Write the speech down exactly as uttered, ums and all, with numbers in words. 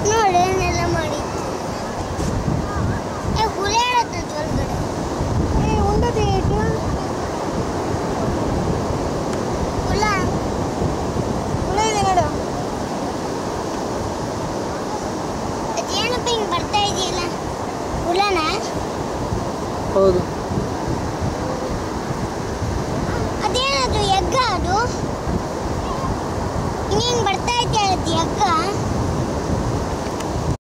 ನೋಡಿ ಏನೆಲ್ಲ ಮಾಡಿ ಏ ಹುಳ ಹೇಳತ್ತ ಒಳಗಡೆ ಏ ಉಂಡದೆ ಏಟು ಹುಳ ಹುಳ ಇದೆ ನೋಡು ಅದೇನಪ್ಪ ಹಿಂಗೆ ಬರ್ತಾ ಇದೆಯಲ್ಲ ಹುಳನ ಹೌದು ಅದೇನದು ಎಗ್ಗ ಅದು ಹಿಂಗೆ ಬರ್ತಾ